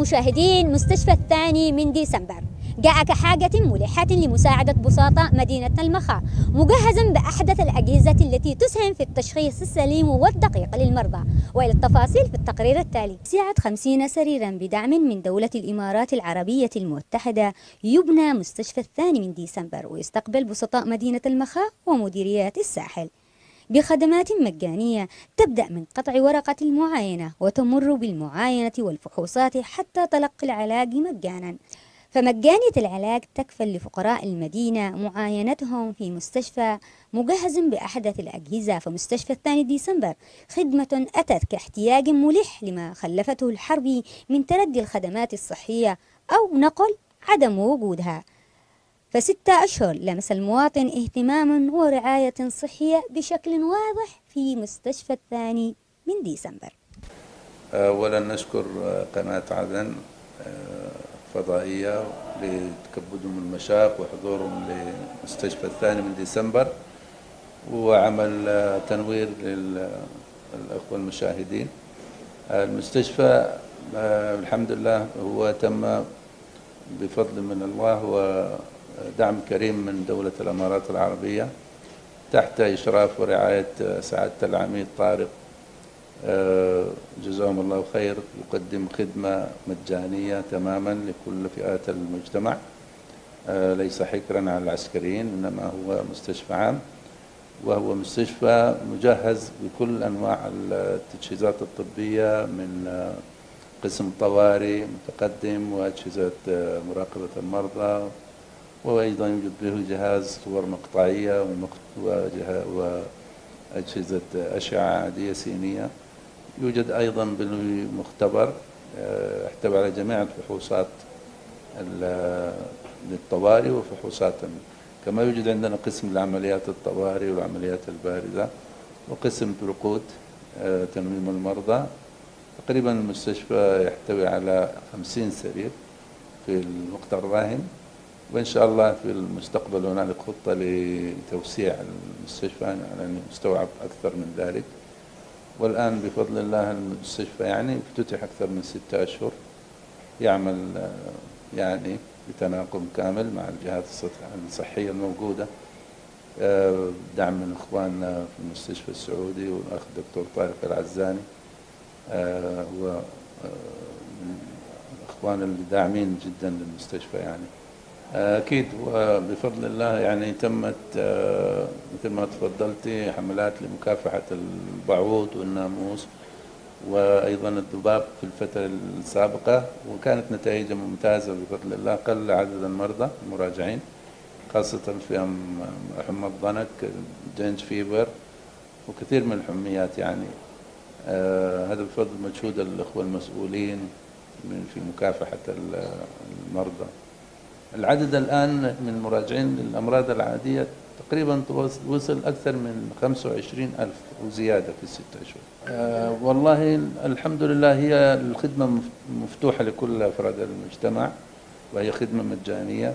المشاهدين، مستشفى الثاني من ديسمبر جاء كحاجة ملحة لمساعدة بساطة مدينة المخا، مجهزا بأحدث الأجهزة التي تسهم في التشخيص السليم والدقيق للمرضى. وإلى التفاصيل في التقرير التالي. سعة 50 سريرا بدعم من دولة الإمارات العربية المتحدة يبنى مستشفى الثاني من ديسمبر، ويستقبل بسطاء مدينة المخا ومديريات الساحل بخدمات مجانية تبدأ من قطع ورقة المعاينة وتمر بالمعاينة والفحوصات حتى تلقي العلاج مجانا. فمجانية العلاج تكفل لفقراء المدينة معاينتهم في مستشفى مجهز بأحدث الأجهزة. فمستشفى الثاني ديسمبر خدمة أتت كاحتياج ملح لما خلفته الحرب من تردي الخدمات الصحية أو نقل عدم وجودها. ف6 أشهر لمس المواطن اهتماما ورعاية صحية بشكل واضح في مستشفى الثاني من ديسمبر. أولا نشكر قناة عدن فضائية لتكبدهم المشاق وحضورهم لمستشفى الثاني من ديسمبر وعمل تنوير للأخوة المشاهدين. المستشفى الحمد لله هو تم بفضل من الله ودعم كريم من دولة الإمارات العربية تحت إشراف ورعاية سعادة العميد طارق، جزاهم الله خير. يقدم خدمة مجانية تماما لكل فئات المجتمع، ليس حكرا على العسكريين، إنما هو مستشفى عام، وهو مستشفى مجهز بكل أنواع التجهيزات الطبية من قسم طوارئ متقدم وأجهزة مراقبة المرضى، وأيضا يوجد به جهاز صور مقطعية وأجهزة أشعة عادية سينية. يوجد أيضا بالمختبر يحتوي على جميع الفحوصات للطوارئ وفحوصات، كما يوجد عندنا قسم لعمليات الطوارئ والعمليات البارزة وقسم برقود تنويم المرضى. تقريبا المستشفى يحتوي على 50 سرير في الوقت الراهن، وإن شاء الله في المستقبل هنالك خطة لتوسيع المستشفى على أن يستوعب أكثر من ذلك. والآن بفضل الله المستشفى يعني افتتح أكثر من 6 أشهر، يعمل يعني بتناغم كامل مع الجهات الصحية الموجودة، دعم من إخواننا في المستشفى السعودي والأخ دكتور طارق العزاني وإخوان الداعمين جدا للمستشفى. يعني أكيد وبفضل الله يعني تمت مثل ما تفضلتي حملات لمكافحة البعوض والناموس وأيضا الذباب في الفترة السابقة، وكانت نتائجها ممتازة بفضل الله. قل عدد المرضى المراجعين خاصة في حمى الضنك، جنج فيبر وكثير من الحميات. يعني هذا بفضل مجهود الأخوة المسؤولين في مكافحة المرضى. العدد الآن من المراجعين للأمراض العادية تقريبا وصل أكثر من 25,000 وزيادة في 6 أشهر. والله الحمد لله هي الخدمة مفتوحة لكل أفراد المجتمع، وهي خدمة مجانية،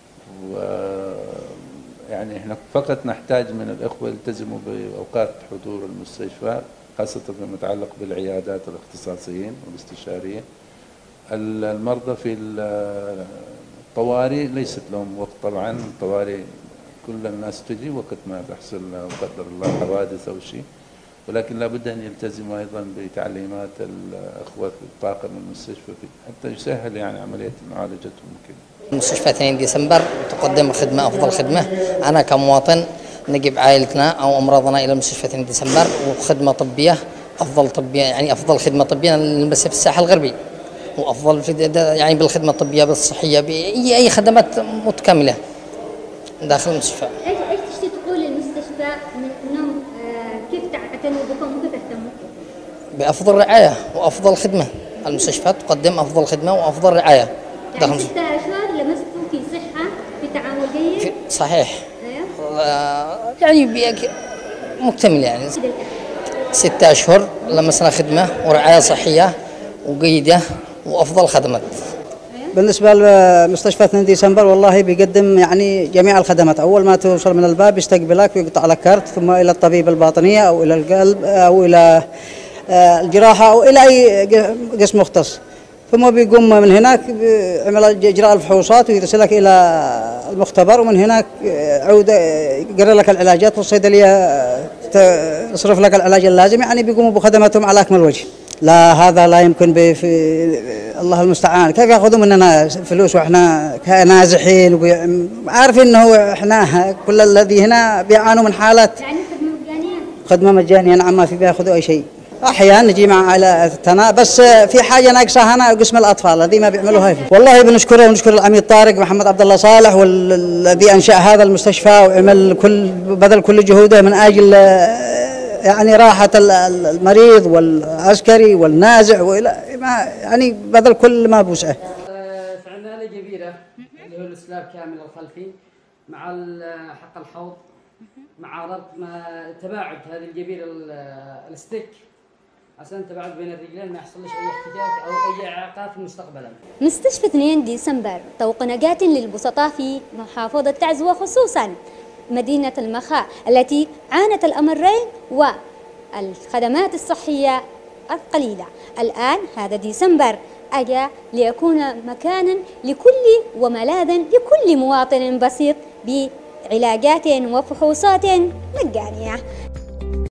ويعني احنا فقط نحتاج من الإخوة يلتزموا بأوقات حضور المستشفى، خاصة فيما يتعلق بالعيادات الاختصاصيين والاستشاريين. المرضى في الطوارئ ليست لهم وقت، طبعا الطوارئ كل الناس تجي وقت ما تحصل قدر الله حوادث أو شيء، ولكن لابد أن يلتزموا أيضا بتعليمات الأخوة في الطاقم المستشفى حتى يسهل يعني عملية معالجتهم كده. مستشفى 2 ديسمبر تقدم خدمة أفضل خدمة. أنا كمواطن نجيب عائلتنا أو أمراضنا إلى مستشفى 2 ديسمبر، وخدمة طبية أفضل طبية، يعني أفضل خدمة طبية نلبسها في الساحل الغربي، وأفضل في يعني بالخدمة الطبية بالصحية بأي خدمات متكاملة داخل المستشفى. ايش تشتي تقول للمستشفى من انهم كيف تعتنوا بكم وكيف تهتموا؟ بأفضل رعاية وأفضل خدمة. المستشفى تقدم أفضل خدمة وأفضل رعاية. يعني 6 أشهر لمستوا في صحة، في تعامل جيد؟ صحيح. يعني مكتمل يعني 6 أشهر لمسنا خدمة ورعاية صحية وجيدة وأفضل خدمات. بالنسبة لمستشفى 2 ديسمبر والله بيقدم يعني جميع الخدمات. أول ما توصل من الباب يستقبلك ويقطع لك كارت، ثم إلى الطبيب الباطنية أو إلى القلب أو إلى الجراحة أو إلى أي قسم مختص. ثم بيقوم من هناك عمل إجراء الفحوصات ويرسلك إلى المختبر، ومن هناك عودة يقرر لك العلاجات، والصيدلية تصرف لك العلاج اللازم. يعني بيقوموا بخدماتهم على أكمل وجه. لا هذا لا يمكن الله المستعان. كيف يأخذوا مننا فلوس وإحنا نازحين عارفين إنه إحنا كل الذي هنا بيعانوا من حالة يعني خدمة مجانية. نعم ما في بياخذوا أي شيء. أحيانا نجي مع عائلتنا، بس في حاجة ناقصة هنا قسم الأطفال الذي ما بيعملوا هاي. والله بنشكره ونشكر العميد طارق محمد عبد الله صالح، والذي أنشأ هذا المستشفى وعمل بذل كل جهوده من أجل يعني راحة المريض والعسكري والنازع، يعني بذل كل ما بوسعه. فعندنا آلة جبيرة اللي هو الإسلاب كامل الخلفي مع حق الحوض مع ربط تباعد هذه الجبيرة الستيك عشان تباعد بين الرجلين ما يحصلش أي احتكاك أو أي إعاقات مستقبلا. مستشفى 2 ديسمبر طوق نجاة للبسطاء في محافظة تعز، وخصوصا مدينة المخا التي عانت الأمرين والخدمات الصحية القليلة. الآن هذا ديسمبر أجا ليكون مكانا لكل وملاذا لكل مواطن بسيط بعلاجات وفحوصات مجانية.